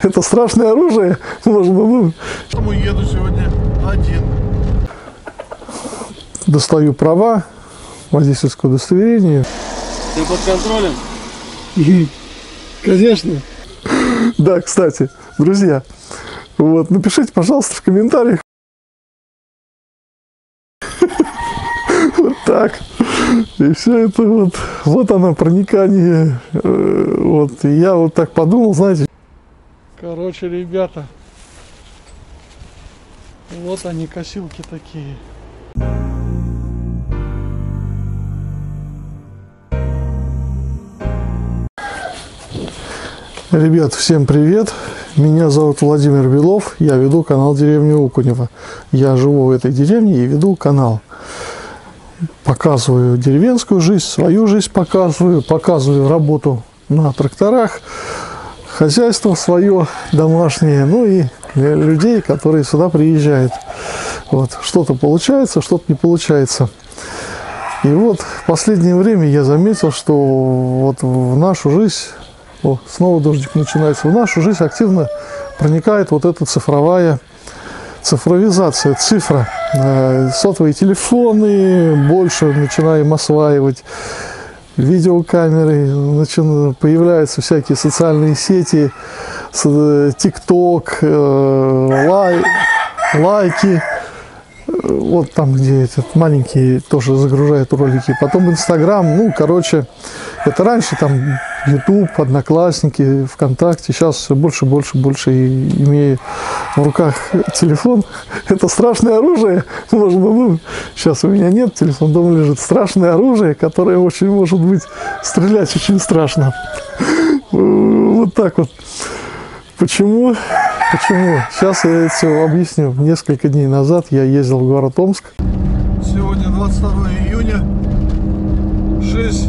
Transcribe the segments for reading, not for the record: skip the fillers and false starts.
Это страшное оружие. Можно, Поэтому еду сегодня один. Достаю права, водительское удостоверение. Ты под контролем? Конечно. Да, кстати, друзья, вот, напишите, пожалуйста, в комментариях. Вот так. И все это вот оно, проникание. Вот, и я вот так подумал, знаете. Короче, ребята, вот они, косилки такие. Ребят, всем привет! Меня зовут Владимир Белов, я веду канал «Деревня Окунева». Я живу в этой деревне и веду канал. Показываю деревенскую жизнь, свою жизнь показываю работу на тракторах, хозяйство свое домашнее, ну и людей, которые сюда приезжают. Вот, что-то получается, что-то не получается. И вот в последнее время я заметил, что вот в нашу жизнь... О, снова дождик начинается. В нашу жизнь активно проникает вот эта цифровизация, цифра. Сотовые телефоны больше начинаем осваивать, видеокамеры, появляются всякие социальные сети, ТикТок, лайки. Вот там, где этот маленький тоже загружает ролики. Потом Инстаграм. Ну, короче, это раньше там YouTube, Одноклассники, ВКонтакте. Сейчас все больше, и имея в руках телефон. Это страшное оружие. Можно, сейчас у меня нет, телефон дома лежит. Страшное оружие, которое очень может быть стрелять очень страшно. Вот так вот. Почему? Сейчас я все объясню. Несколько дней назад я ездил в город Омск. Сегодня 22 июня, 6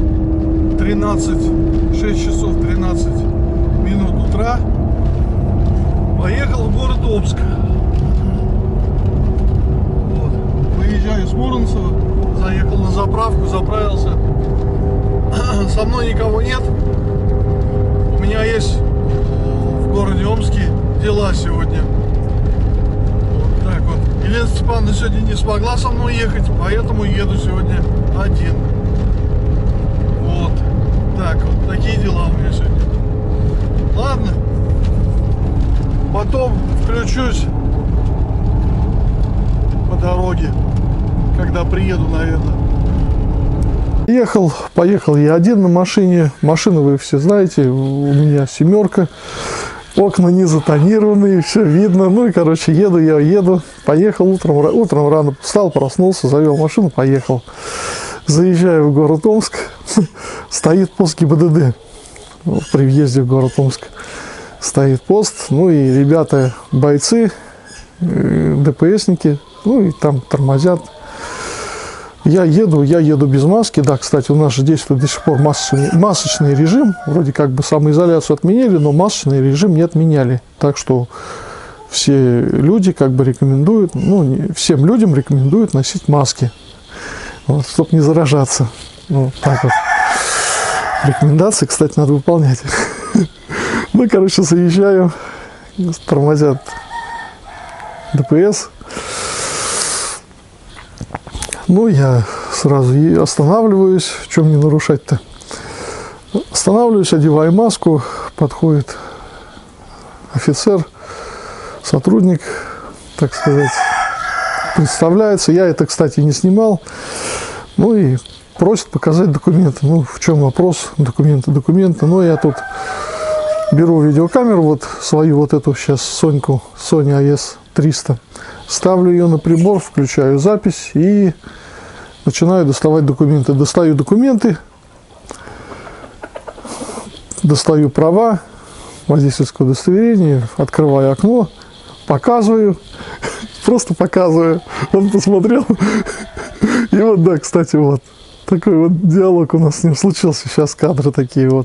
часов 13 минут утра. Поехал в город Омск. Вот. Выезжаю с Муромцева, заехал на заправку, заправился. Со мной никого нет. У меня есть в городе Омске дела сегодня. Вот так вот. Елена Степановна сегодня не смогла со мной ехать, поэтому еду сегодня один. Вот так вот. Такие дела у меня сегодня. Ладно. Потом включусь по дороге, когда приеду, наверное. Поехал я один на машине. Машину вы все знаете, у меня семерка. Окна не затонированные, все видно. Ну и, короче, еду. Поехал утром рано встал, проснулся, завел машину, поехал. Заезжаю в город Омск. Стоит пост ГИБДД. При въезде в город Омск стоит пост. Ну и ребята, бойцы, ДПСники, ну и там тормозят. Я еду без маски. Да, кстати, у нас же действует до сих пор масочный режим. Вроде как бы самоизоляцию отменили, но масочный режим не отменяли. Так что все люди как бы рекомендуют, всем людям рекомендуют носить маски. Вот, чтобы не заражаться. Вот так вот. Рекомендации, кстати, надо выполнять. Ну, короче, заезжаю, тормозят ДПС. Ну, я сразу останавливаюсь. В чем не нарушать-то? Останавливаюсь, одеваю маску. Подходит офицер, сотрудник, так сказать, представляется. Я это, кстати, не снимал. Ну и просит показать документы. Ну, в чем вопрос? Документы. Ну, я тут беру видеокамеру, вот свою вот эту сейчас Соньку, Sony AS300. Ставлю ее на прибор, включаю запись и начинаю доставать документы. Достаю документы, достаю права, водительское удостоверение, открываю окно, показываю, просто показываю. Он посмотрел. И вот, да, кстати, вот такой вот диалог у нас с ним случился. Сейчас кадры такие вот.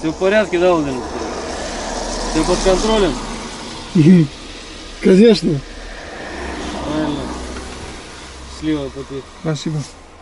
Ты в порядке, да, Владимир? Ты под контролем? Конечно. Правильно. Счастливого пути. Спасибо.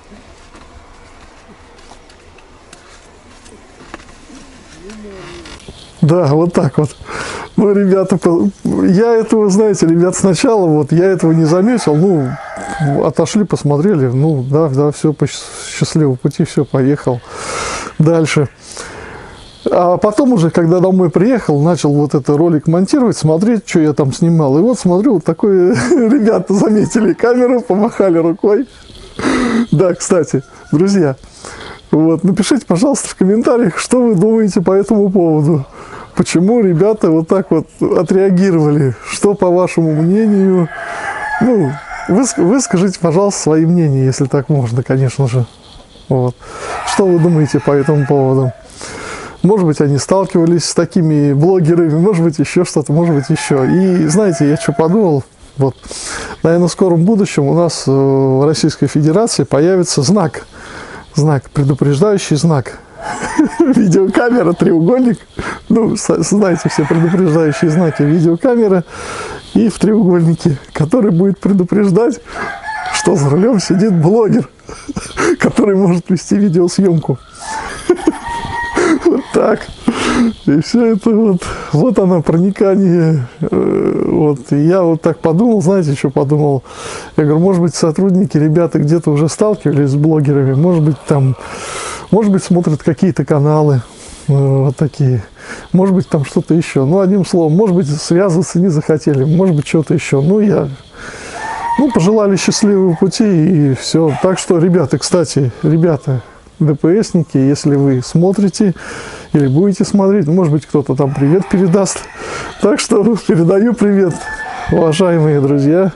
Да, вот так вот. Ну, ребята, я этого, знаете, ребят, сначала вот я этого не заметил, ну, отошли, посмотрели, ну, да, все, по счастливому пути, все, поехал дальше. А потом уже, когда домой приехал, начал вот этот ролик монтировать, смотреть, что я там снимал. И вот смотрю, вот такое, ребята заметили камеру, помахали рукой. Да, кстати, друзья, вот, напишите, пожалуйста, в комментариях, что вы думаете по этому поводу. Почему ребята вот так вот отреагировали? Что, по вашему мнению? Ну, выскажите, пожалуйста, свои мнения, если так можно, конечно же. Вот. Что вы думаете по этому поводу? Может быть, они сталкивались с такими блогерами, может быть, еще что-то, может быть, еще. И знаете, я что подумал? Вот, наверное, в скором будущем у нас в Российской Федерации появится знак, предупреждающий знак. Видеокамера, треугольник, ну, знаете, все предупреждающие знаки, видеокамера и в треугольнике, который будет предупреждать, что за рулем сидит блогер, который может вести видеосъемку. Вот так. И все это вот оно, проникание. Вот. И я вот так подумал, знаете, что подумал? Я говорю, может быть, сотрудники, ребята где-то уже сталкивались с блогерами, может быть, смотрят какие-то каналы вот такие, может быть, там что-то еще. Ну, одним словом, может быть, связываться не захотели, может быть, что-то еще. Пожелали счастливого пути и все. Так что, ребята, кстати, ДПСники, если вы смотрите или будете смотреть, может быть, кто-то там привет передаст. Так что передаю привет, уважаемые друзья,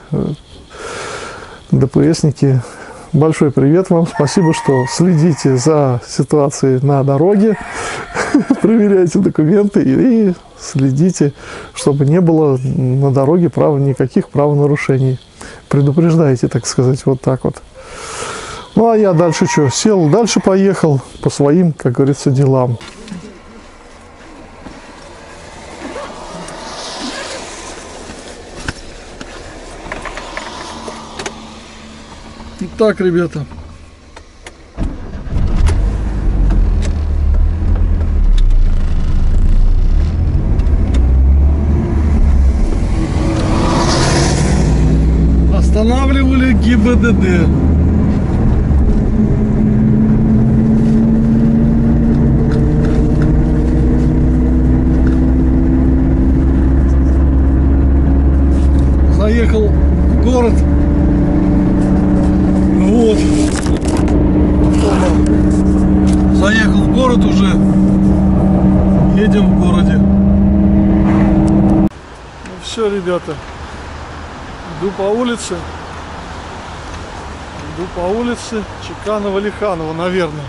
ДПСники. Большой привет вам, спасибо, что следите за ситуацией на дороге, проверяйте документы и следите, чтобы не было на дороге никаких правонарушений. Предупреждайте, так сказать, вот так вот. Ну, а я дальше что? Сел, дальше поехал по своим, как говорится, делам. Так, ребята. Останавливали ГИБДД. Заехал в город. Вот. Заехал в город уже. Едем в городе. Ну все, ребята. Иду по улице Чеканова-Лиханова, наверное.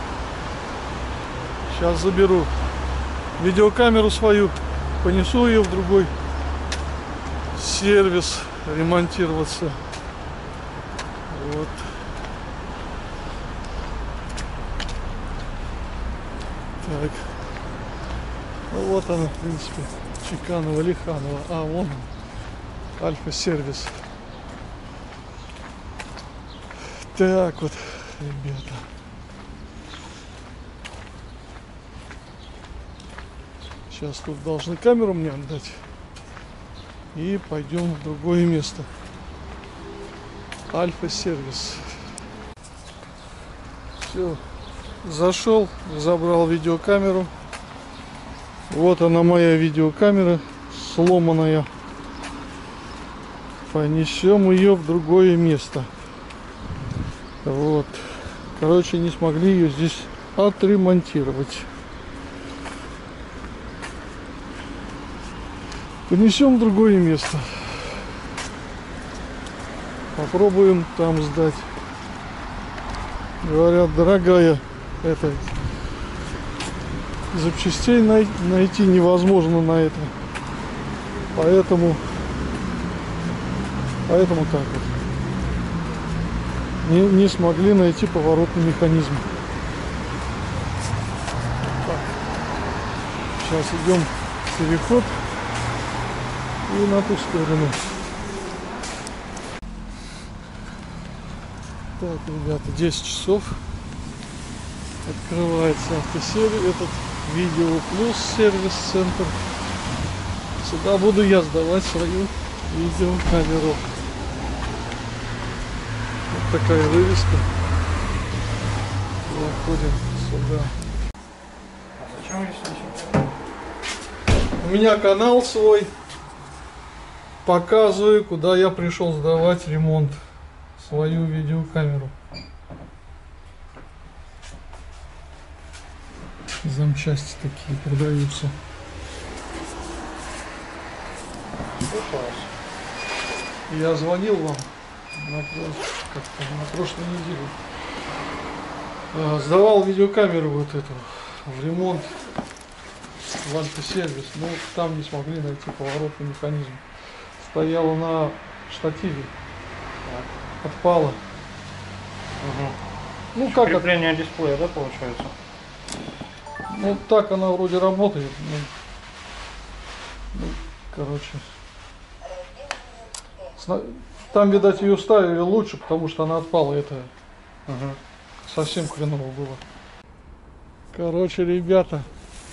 Сейчас заберу видеокамеру свою, понесу ее в другой сервис ремонтироваться. Вот. Так. Ну, вот она, в принципе, Чеканова-Лиханова. А, вон он, Альфа-сервис. Так вот, ребята. Сейчас тут должны камеру мне отдать. И пойдем в другое место. Альфа-сервис. Все. Зашел, забрал видеокамеру. Вот она, моя видеокамера, сломанная. Понесем ее в другое место. Вот. Короче, не смогли ее здесь отремонтировать. Понесем в другое место. Попробуем там сдать. Говорят, дорогая, запчастей найти невозможно на это. Поэтому так вот. Не смогли найти поворотный механизм. Так. Сейчас идем в переход и на ту сторону. Так, ребята, 10 часов. Открывается автосервис, этот Видео Плюс сервис-центр. Сюда буду я сдавать свою видеокамеру. Вот такая вывеска. Заходим сюда. А зачем здесь? У меня канал свой. Показываю, куда я пришел сдавать ремонт. Свою видеокамеру. Запчасти такие продаются. Я звонил вам на прошлой неделе. Сдавал видеокамеру вот эту в ремонт в антисервис. Но там не смогли найти поворотный механизм. Стояла на штативе. Отпала. Угу. Ну как Крепление дисплея, да, получается? Ну так она вроде работает. Ну, короче. Там, видать, ее ставили лучше, потому что она отпала. Это совсем хреново было. Короче, ребята.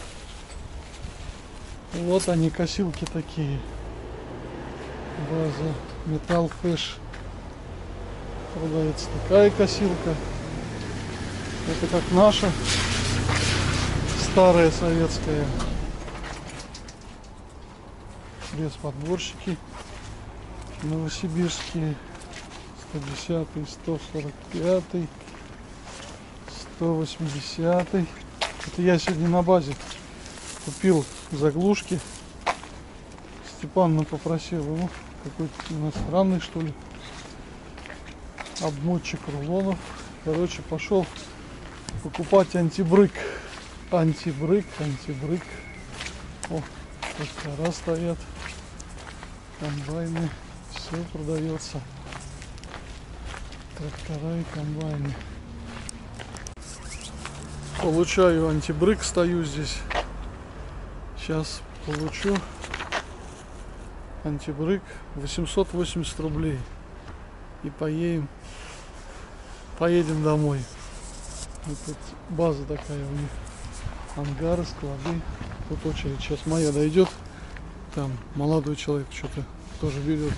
Вот они, косилки такие. База Metal Fish. Продается такая косилка. Это как наша. Старая советская. Лес-подборщики. Новосибирские. 110, 145, 180. Это я сегодня на базе купил заглушки. Степан попросил его. Какой-то иностранный, что ли. Обмотчик рулонов. Короче, пошел покупать антибрык. Антибрык. О, трактора стоят. Комбайны. Все продается. Трактора и комбайны. Получаю антибрык. Стою здесь. Сейчас получу антибрык 880 рублей. И поедем домой. Вот тут база такая у них. Ангары, склады. Тут очередь. Сейчас моя дойдет. Там молодой человек что-то тоже берет.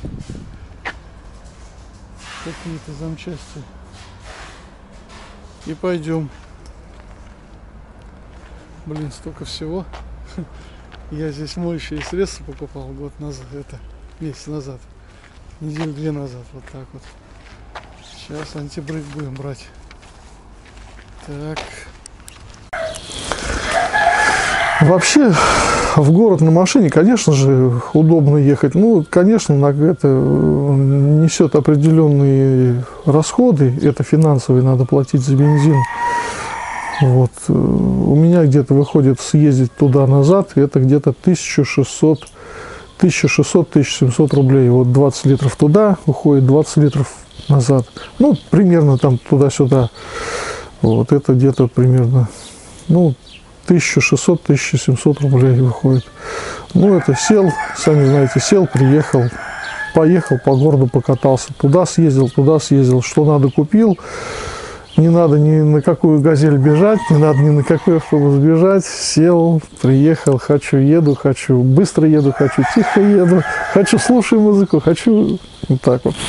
Какие-то запчасти. И пойдем. Блин, столько всего. Я здесь моющие средства покупал год назад. Месяц назад. Неделю-две назад. Вот так вот. Сейчас антибрык будем брать. Так. Вообще, в город на машине, конечно же, удобно ехать. Ну, конечно, это несет определенные расходы. Это финансовые, надо платить за бензин. Вот. У меня где-то выходит съездить туда-назад, это где-то 1600-1700 рублей. Вот 20 литров туда уходит, 20 литров назад. Ну, примерно там туда-сюда. Вот это где-то примерно, 1600-1700 рублей выходит. Ну, это сел, сами знаете, сел, приехал, поехал по городу, покатался. Туда съездил, что надо купил. Не надо ни на какую газель бежать, не надо ни на какой автобус бежать. Сел, приехал, хочу еду, хочу быстро еду, хочу тихо еду, хочу слушаю музыку, хочу вот так вот.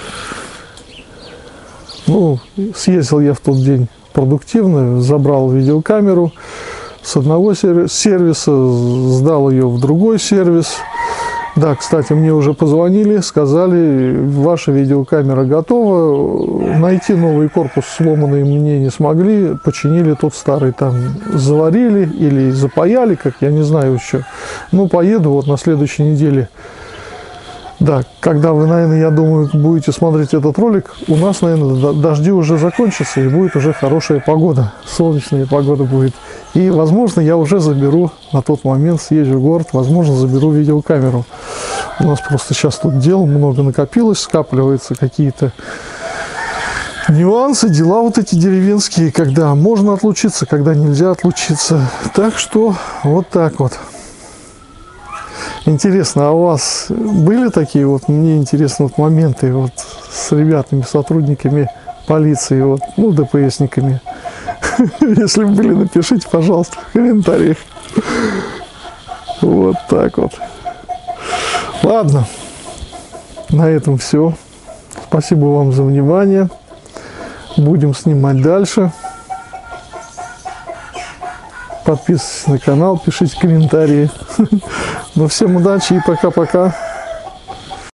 Ну, съездил я в тот день продуктивно, забрал видеокамеру с одного сервиса, сдал ее в другой сервис. Да, кстати, мне уже позвонили, сказали, ваша видеокамера готова, найти новый корпус сломанный мне не смогли, починили тот старый, там заварили или запаяли, как я не знаю еще. Ну, поеду вот на следующей неделе. Да, когда вы, наверное, я думаю, будете смотреть этот ролик, у нас, наверное, дожди уже закончатся и будет уже хорошая погода, солнечная погода будет. И, возможно, я уже заберу, на тот момент съезжу в город, возможно, заберу видеокамеру. У нас просто сейчас тут дел много накопилось, скапливаются какие-то нюансы, дела вот эти деревенские, когда можно отлучиться, когда нельзя отлучиться. Так что вот так вот. Интересно, а у вас были такие вот, мне интересны вот моменты вот с ребятами, сотрудниками полиции, вот, ну, ДПСниками? Если были, напишите, пожалуйста, в комментариях. Вот так вот. Ладно, на этом все. Спасибо вам за внимание. Будем снимать дальше. Подписывайтесь на канал, пишите комментарии. Ну, всем удачи и пока-пока.